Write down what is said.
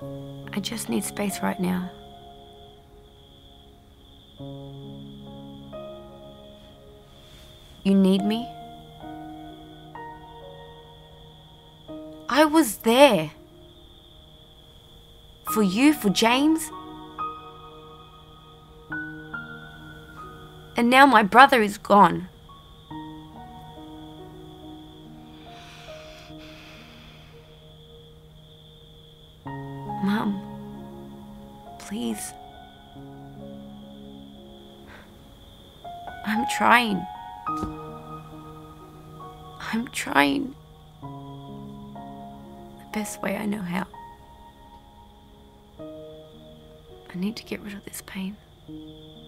I just need space right now. You need me? I was there. For you, for James. And now my brother is gone. Mum, please. I'm trying. I'm trying. The best way I know how. I need to get rid of this pain.